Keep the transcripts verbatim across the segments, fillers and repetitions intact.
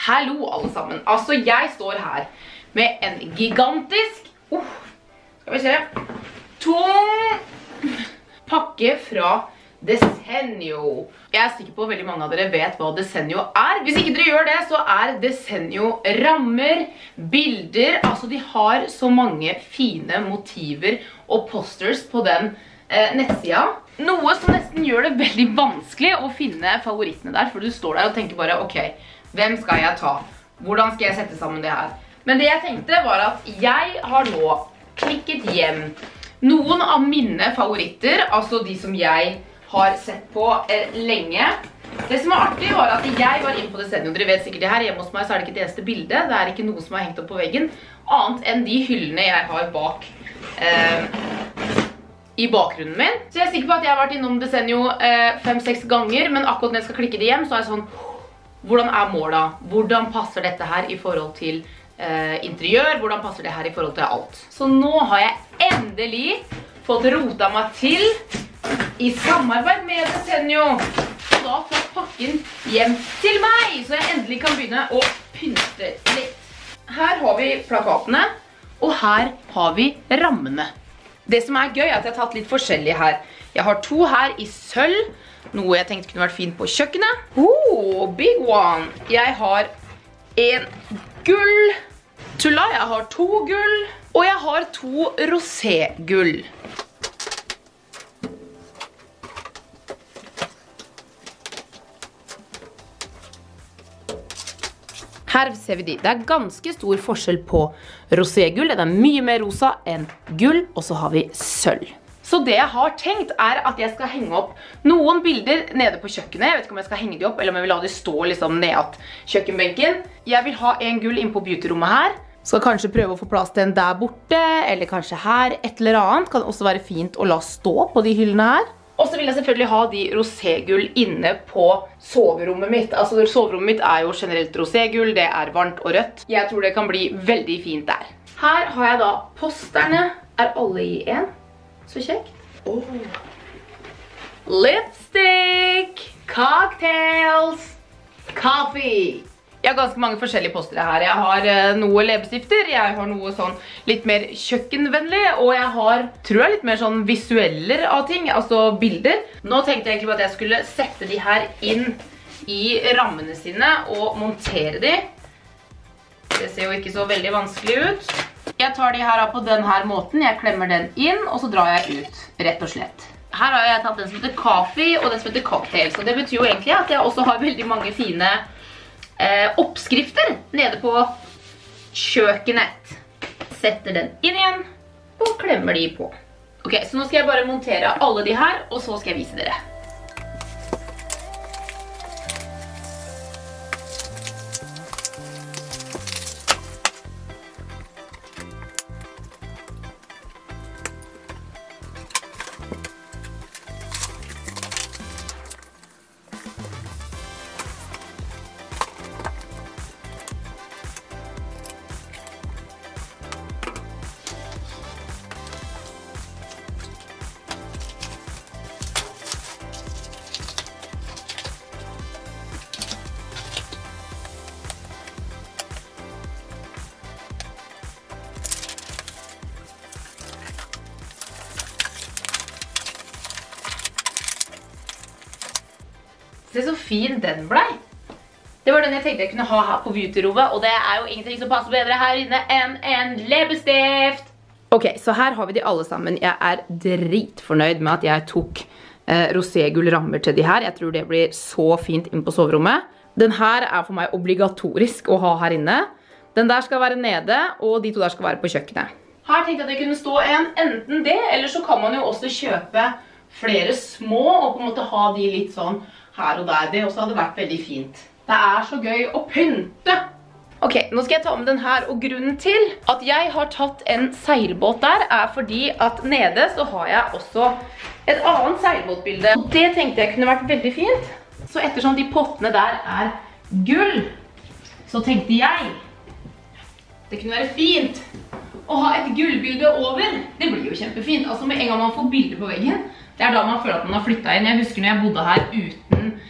Hallo alle sammen. Altså, jeg står her med en gigantisk uh, skal vi se tung pakke fra Desenio. Jeg er sikker på at veldig mange av dere vet hva Desenio er. Hvis ikke dere gjør det, så er Desenio rammer, bilder. Altså, de har så mange fine motiver og posters på den eh, nettsida. Noe som nesten gjør det veldig vanskelig å finne favorittene der, for du står der og tenker bare, ok, hvem skal jeg ta? Hvordan skal jeg sette sammen det her? Men det jeg tenkte var at jeg har nå klikket hjem noen av mine favoritter, altså de som jeg har sett på eh, lenge. Det som var artig var at jeg var inne på Desenio. Dere vet sikkert det her, hjemme hos meg så er det ikke det eneste bildet. Det er ikke noe som er hengt opp på veggen, annet enn de hyllene jeg har bak eh, i bakgrunnen min. Så jeg er sikker på at jeg har vært innom Desenio eh, fem-seks ganger, men akkurat når jeg skal klikke det hjem, så er jeg sånn, hvordan er målet? Hvordan passer dette her i forhold til eh, interiør? Hvordan passer det her i forhold til alt? Så nå har jeg endelig fått rota meg til i samarbeid med Desenio. Og da får pakken hjem til meg, så jeg endelig kan begynne å pynte litt. Her har vi plakatene, og her har vi rammene. Det som er gøy er at jeg har tatt litt forskjellig her. Jeg har to her i sølv, noe jeg tenkte kunne vært fint på kjøkkenet. Oh, big one! Jeg har en gull tulla, jeg har to gull, og jeg har to roségull. Her ser vi de. Det er ganske stor forskjell på roségull. Det er mye mer rosa enn gull, og så har vi sølv. Så det jeg har tenkt er at jeg skal henge opp noen bilder nede på kjøkkenet. Jeg vet ikke om jeg skal henge de opp, eller om jeg vil la de stå liksom ned kjøkkenbenken. Jeg vil ha en gull inn på beautyrommet her. Skal kanskje prøve å få plass til en der borte, eller kanskje her, et eller annet. Kan også være fint å la stå på de hyllene her. Og så vil jeg selvfølgelig ha de roségull inne på soverommet mitt. Altså soverommet mitt er jo generelt roségull, det er varmt og rødt. Jeg tror det kan bli veldig fint der. Her har jeg da posterne, er alle i en. Så kjekt. Oh. Lipstick, cocktails, coffee. Jeg har ganske mange forskjellige postere her. Jeg har uh, noe leppestifter, jeg har noe sånn litt mer kjøkkenvennlig, og jeg har, tror jeg, litt mer sånn visueller av ting, altså bilder. Nå tenkte jeg egentlig på at jeg skulle sette de her inn i rammene sine og montere de. Det ser jo ikke så veldig vanskelig ut. Jeg tar de her på den her måten, jeg klemmer den inn, og så drar jeg ut, rett og slett. Her har jeg tatt den som heter coffee, og den som heter cocktails, og det betyr jo egentlig at jeg også har veldig mange fine Eh, oppskrifter nede på kjøkkenet. Setter den inn igjen og klemmer de på. Ok, så nå skal jeg bare montere alle de her, og så skal jeg vise dere. Se så fin den ble. Det var den jeg tenkte jeg kunne ha her på beautyrommet, og det er jo ingenting som passer bedre her inne enn en leppestift. Ok, så her har vi de alle sammen. Jeg er dritfornøyd med at jeg tok eh, roségull rammer til de her. Jeg tror det blir så fint inn på soverommet. Den her er for meg obligatorisk å ha her inne. Den der skal være nede, og de to der skal være på kjøkkenet. Her tenkte jeg at det kunne stå en, enten det, eller så kan man jo også kjøpe flere små, og på en måte ha de litt sånn her og der. Det også hadde vært veldig fint. Det er så gøy å pynte. Ok, nå skal jeg ta med den her, og grunnen til at jeg har tatt en seilbåt der er fordi at nede så har jeg også et annet seilbåtbilde. Og det tenkte jeg kunne vært veldig fint. Så ettersom de pottene der er gull, så tenkte jeg det kunne være fint å ha et gullbilde over. Det blir jo kjempefint. Altså med en gang man får bilder på veggen, det er da man føler at man har flyttet inn. Jeg husker når jeg bodde her uten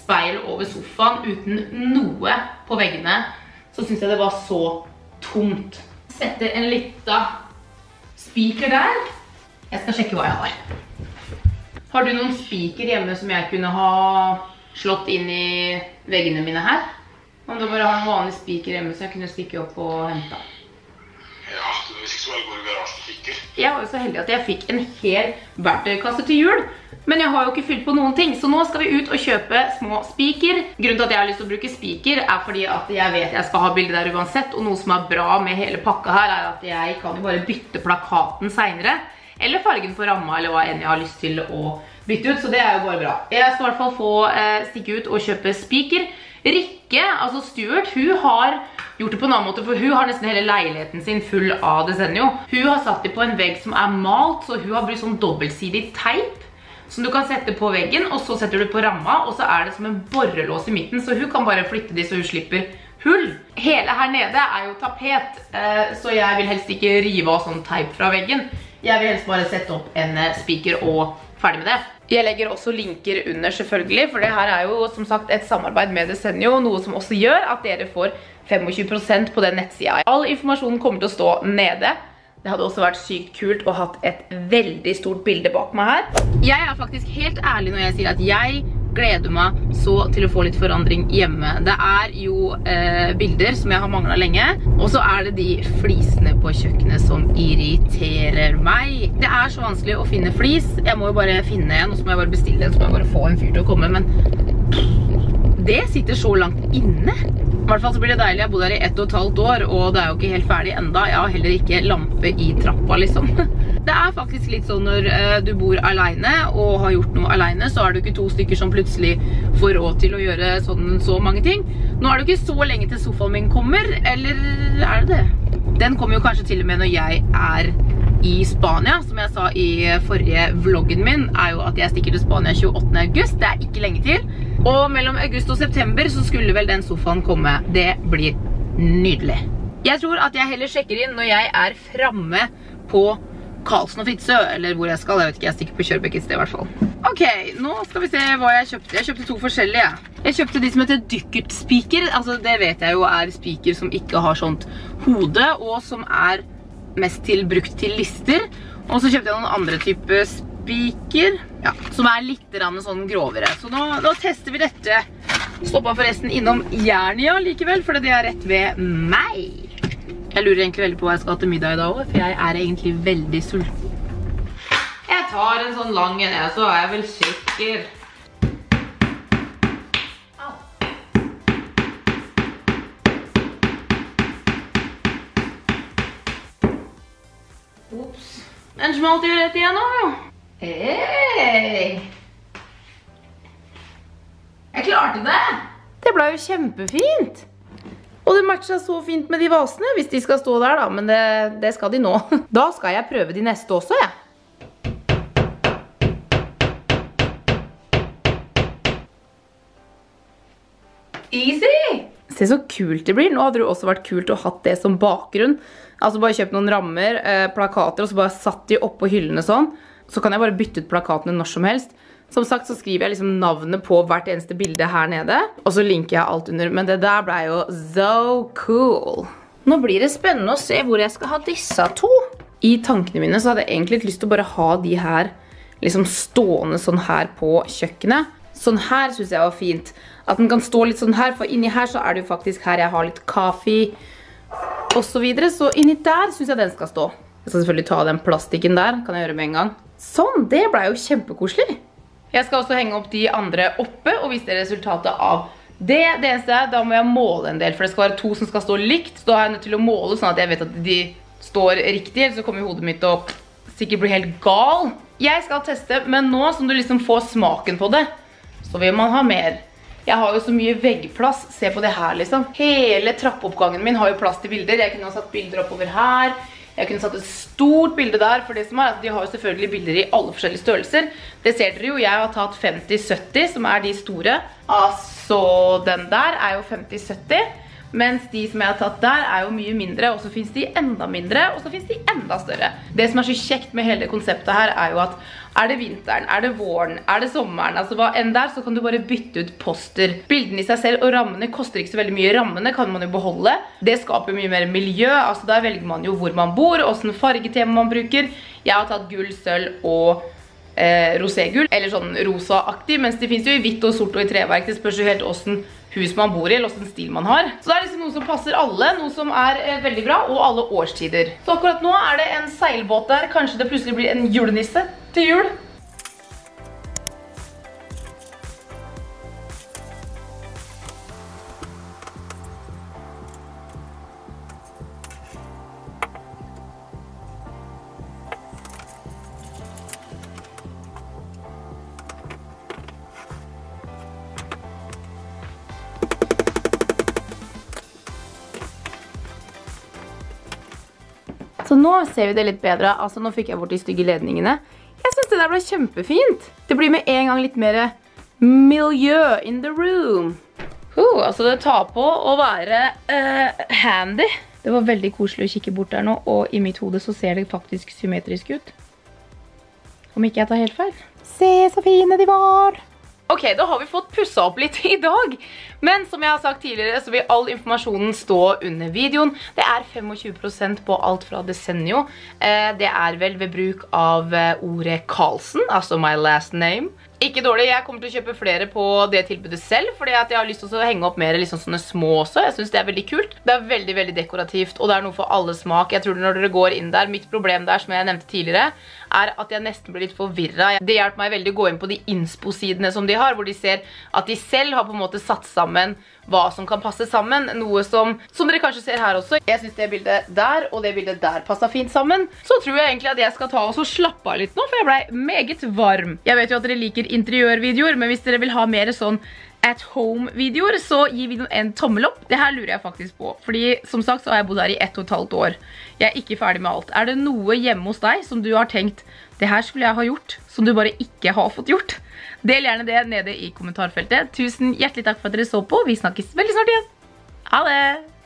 speil over sofaen uten noe på veggene, så synes jeg det var så tomt. Sette en liten speaker der. Jeg skal sjekke hva jeg har. Har du noen speaker hjemme som jeg kunne ha slått inn i veggene mine her? Om du bare har en vanlig speaker hjemme så jeg kunne stikke opp og hente. Ja, hvis ikke så bare går i garasjen og fikker. Jeg var jo så heldig at jeg fikk en hel verktøykasse til jul, men jeg har jo ikke fylt på noen ting, så nå skal vi ut og kjøpe små speaker. Grunnen til at jeg har lyst til å bruke speaker er fordi at jeg vet jeg skal ha bilder der uansett, og noe som er bra med hele pakka her er at jeg kan jo bare bytte plakaten senere, eller fargen på ramma, eller hva enn jeg har lyst til å bytte ut, så det er jo bare bra. Jeg skal i hvert fall få eh, stikke ut og kjøpe speaker. Rikke, altså Stuart, hun har gjort det på en annen måte, for hun har nesten hele leiligheten sin full av Desenio. Hun har satt det på en vegg som er malt, så hun har brukt sånn dobbeltsidig teip, som du kan sette på veggen, og så setter du på ramma, og så er det som en borrelås i midten, så hun kan bare flytte de så hun slipper hull. Hele her nede er jo tapet, så jeg vil helst ikke rive av sånn teip fra veggen. Jeg vil helst bare sette opp en speaker og ferdig med det. Jeg legger også linker under selvfølgelig, for det her er jo som sagt et samarbeid med Desenio, noe som også gjør at dere får tjuefem prosent på den nettsida. All informasjonen kommer til å stå nede. Det hadde også vært sykt kult å ha hatt et veldig stort bilde bak meg her. Jeg er faktisk helt ærlig når jeg sier at jeg gleder meg så til å få litt forandring hjemme. Det er jo eh, bilder som jeg har manglet lenge, og så er det de flisene på kjøkkenet som irriterer meg. Det er så vanskelig å finne flis. Jeg må jo bare finne en, og så må jeg bare bestille en, så må jeg bare få en fyr til å komme, men det sitter så langt inne. I hvert fall så blir det deilig. Jeg har bodd her i ett og et halvt år, og det er jo ikke helt ferdig enda. Jeg har heller ikke lampe i trappa, liksom. Det er faktisk litt sånn når uh, du bor alene og har gjort noe alene, så er du ikke to stykker som plutselig får råd til å gjøre sånn så mange ting. Nå er det ikke så lenge til sofaen min kommer, eller er det det? Den kommer jo kanskje til og med når jeg er i Spania. Som jeg sa i forrige vloggen min, er jo at jeg stikker til Spania tjueåttende august. Det er ikke lenge til. Og mellom august og september så skulle vel den sofaen komme. Det blir nydelig. Jeg tror at jeg heller sjekker inn når jeg er fremme på Karlsen og Fitzø, eller hvor jeg skal. Jeg vet ikke, jeg stikker på Kjørbekk et sted i hvert fall. Ok, nå skal vi se hva jeg kjøpte. Jeg kjøpte to forskjellige. Jeg kjøpte de som heter dykkertspeaker. Altså det vet jeg jo er speaker som ikke har sånt hode, og som er mest til brukt til lister. Og så kjøpte jeg noen andre type speaker, ja, som er litt sånn grovere. Så nå, nå tester vi dette. Stoppet forresten innom Jernia likevel, for det er rett ved meg. Jeg lurer egentlig veldig på hva jeg skal ha til middag i dag også, for jeg er egentlig veldig sulten. Jeg tar en sånn lang en, så er jeg vel sikker. Au. Ops. Den smalt jo rett igjen nå, jo. Hei! Jeg klarte det! Det ble jo kjempefint! Og det matcher så fint med de vasene, hvis de skal stå der da, men det, det skal de nå. Da skal jeg prøve de neste også, jeg. Easy! Se så kult det blir. Nå hadde det jo også vært kult å ha hatt det som bakgrunn. Altså bare kjøpt noen rammer, eh, plakater, og så bare satt de opp på hyllene sånn. Så kan jeg bare bytte ut plakatene når som helst. Som sagt så skriver jeg liksom navnet på hvert eneste bilde her nede, og så linker jeg alt under, men det der ble jo so cool. Nå blir det spennende å se hvor jeg skal ha disse to. I tankene mine så hadde jeg egentlig lyst til å bare ha de her liksom stående sånn her på kjøkkenet. Sånn her synes jeg var fint. At den kan stå litt sånn her, for inni her så er det jo faktisk her jeg har litt kaffe og så videre, så inni der synes jeg den skal stå. Jeg skal selvfølgelig ta den plastikken der, kan jeg gjøre med en gang. Sånn, det ble jo kjempekoselig. Jeg skal også henge opp de andre oppe og vise dere resultatet av det. Det eneste er, da må jeg måle en del, for det skal være to som skal stå likt, så da har jeg nødt til å måle sånn at jeg vet at de står riktig, ellers så kommer hodet mitt til å sikkert bli helt gal. Jeg skal teste, men nå som du liksom får smaken på det, så vil man ha mer. Jeg har jo så mye veggplass, se på det her liksom. Hele trappeoppgangen min har jo plass til bilder. Jeg kunne ha satt bilder oppover her. Jeg kunne satt et stort bilde der, for det som er at de har jo selvfølgelig bilder i alle forskjellige størrelser. Det ser dere jo, jeg har tatt femti sytti, som er de store. Altså, den der er jo femti sytti. mens de som jeg har tatt der er jo mye mindre, og så finnes de enda mindre, og så finnes de enda større. Det som er så kjekt med hele konseptet her er jo at er det vinteren, er det våren, er det sommeren, altså hva enn der, så kan du bare bytte ut poster. Bildene i seg selv og rammene koster ikke så veldig mye. Rammene kan man jo beholde. Det skaper mye mer miljø, altså der velger man jo hvor man bor, og hvilken fargetema man bruker. Jeg har tatt gull, sølv og eh, roségull, eller sånn rosa-aktig, mens det finnes jo i hvitt og sort og i treverk. Det spørs jo helt hvordan hus man bor i, eller hvilken stil man har. Så det er liksom noe som passer alle, noe som er eh, veldig bra, og alle årstider. Så akkurat nå er det en seilbåt der. Kanskje det plutselig blir en julenisse til jul. Så nå ser vi det litt bedre. Altså nå fikk jeg bort de stygge ledningene. Jeg synes det der ble kjempefint. Det blir med en gang litt mer miljø in the room. Uh, altså det tar på å være uh, handy. Det var veldig koselig å kikke bort der nå, og i mitt hode så ser det faktisk symmetrisk ut. Om ikke jeg tar helt feil. Se så fine de var! Ok, da har vi fått pusset opp litt i dag. Men som jeg har sagt tidligere, så vil all informasjonen stå under videoen. Det er tjuefem prosent på alt fra Desenio. Det er vel ved bruk av ordet Karlsen, altså my last name. Ikke dårlig, jeg kommer til å kjøpe flere på det tilbudet selv, fordi at jeg har lyst til å henge opp mer liksom sånne små også. Jeg synes det er veldig kult. Det er veldig, veldig dekorativt, og det er noe for alle smak. Jeg tror det når dere går inn der, mitt problem der, som jeg nevnte tidligere, er at jeg nesten blir litt forvirret. Det hjelper meg veldig å gå inn på de inspo-sidene som de har, hvor de ser at de selv har på en måte satt sammen hva som kan passe sammen. Noe som, som dere kanskje ser her også. Jeg synes det bildet der og det bildet der passer fint sammen. Så tror jeg egentlig at jeg skal ta og så slappe av litt nå, for jeg ble meget varm. Jeg vet jo at dere liker interiørvideoer, men hvis dere vil ha mer sånn at home-videoer, så gi videoen en tommel opp. Det her lurer jeg faktisk på, fordi som sagt så har jeg bodd her i ett og et halvt år. Jeg er ikke ferdig med alt. Er det noe hjemme hos deg som du har tenkt, det her skulle jeg ha gjort, som du bare ikke har fått gjort? Del gjerne det nede i kommentarfeltet. Tusen hjertelig takk for at dere så på. Vi snakkes veldig snart igjen. Ha det!